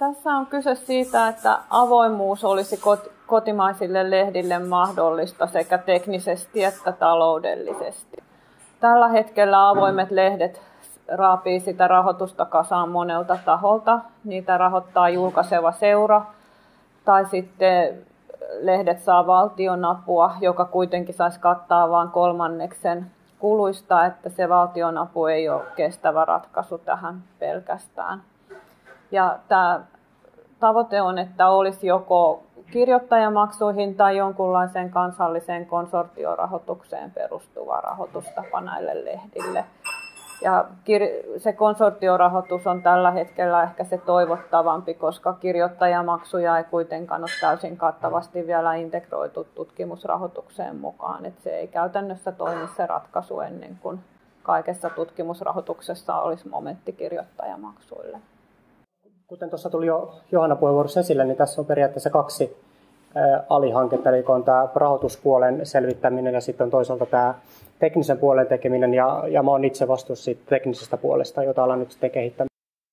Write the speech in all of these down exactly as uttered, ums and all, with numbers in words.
Tässä on kyse siitä, että avoimuus olisi kotimaisille lehdille mahdollista sekä teknisesti että taloudellisesti. Tällä hetkellä avoimet lehdet raapii sitä rahoitusta kasaan monelta taholta. Niitä rahoittaa julkaiseva seura tai sitten lehdet saa valtionapua, joka kuitenkin saisi kattaa vain kolmanneksen kuluista, että se valtionapu ei ole kestävä ratkaisu tähän pelkästään. Ja tämä tavoite on, että olisi joko kirjoittajamaksuihin tai jonkunlaiseen kansalliseen konsortiorahoitukseen perustuva rahoitustapa näille lehdille. Ja se konsortiorahoitus on tällä hetkellä ehkä se toivottavampi, koska kirjoittajamaksuja ei kuitenkaan ole täysin kattavasti vielä integroitu tutkimusrahoitukseen mukaan. Että se ei käytännössä toimi se ratkaisu ennen kuin kaikessa tutkimusrahoituksessa olisi momentti kirjoittajamaksuille. Kuten tuossa tuli jo Johanna puheenvuorossa esille, niin tässä on periaatteessa kaksi alihanketta, eli on tämä rahoituspuolen selvittäminen ja sitten on toisaalta tämä teknisen puolen tekeminen, ja, ja mä oon itse vastuussa siitä teknisestä puolesta, jota ollaan nyt sitten kehittämään.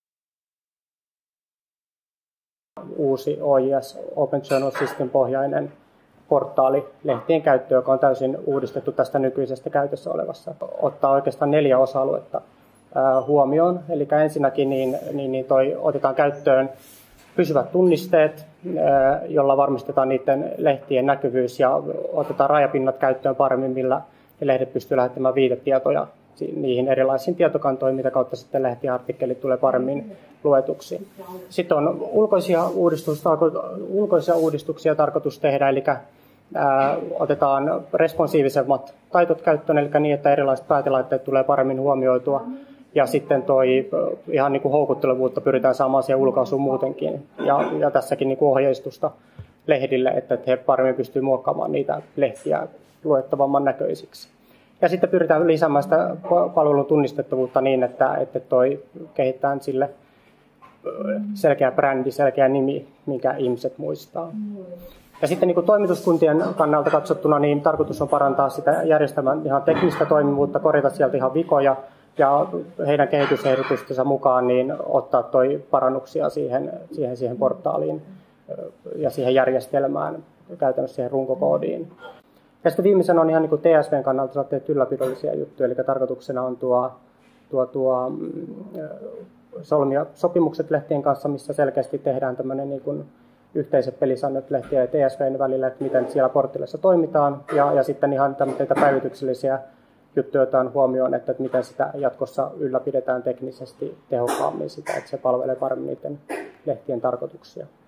Uusi O J S, Open Journal System -pohjainen portaali lehtien käyttöön, joka on täysin uudistettu tästä nykyisestä käytössä olevassa. Ottaa oikeastaan neljä osa-aluetta huomioon. Eli ensinnäkin niin, niin, niin toi, otetaan käyttöön pysyvät tunnisteet, jolla varmistetaan niiden lehtien näkyvyys ja otetaan rajapinnat käyttöön paremmin, millä lehdet pystyy lähettämään viitetietoja niihin erilaisiin tietokantoihin, mitä kautta sitten lehtiartikkelit tulee paremmin luetuksi. Sitten on ulkoisia uudistuksia, ulkoisia uudistuksia tarkoitus tehdä, eli ää, otetaan responsiivisemmat taitot käyttöön, eli niin, että erilaiset päätelaitteet tulee paremmin huomioitua. Ja sitten toi ihan niin kuin houkuttelevuutta pyritään saamaan siihen ulkaisuun muutenkin. Ja, ja tässäkin niin kuin ohjeistusta lehdille, että he paremmin pystyvät muokkaamaan niitä lehtiä luettavamman näköisiksi. Ja sitten pyritään lisäämään sitä palvelun tunnistettavuutta niin, että, että toi kehittää sille selkeä brändi, selkeä nimi, minkä ihmiset muistaa. Ja sitten niin kuin toimituskuntien kannalta katsottuna, niin tarkoitus on parantaa sitä järjestelmän ihan teknistä toimivuutta, korjata sieltä ihan vikoja, ja heidän kehitysehdotustensa mukaan niin ottaa toi parannuksia siihen, siihen, siihen portaaliin ja siihen järjestelmään, käytännössä siihen runkokoodiin. Ja sitten viimeisenä on ihan niin kuin T S V:n kannalta ylläpidollisia juttuja, eli tarkoituksena on tuo, tuo, tuo solmia sopimukset lehtien kanssa, missä selkeästi tehdään tämmöinen niin kuin yhteiset pelisäännöt lehtien ja T S V:n välillä, että miten siellä portaalissa toimitaan, ja, ja sitten ihan tämmöitä päivityksellisiä juttuja otetaan huomioon, että miten sitä jatkossa ylläpidetään teknisesti tehokkaammin sitä, että se palvelee paremmin niiden lehtien tarkoituksia.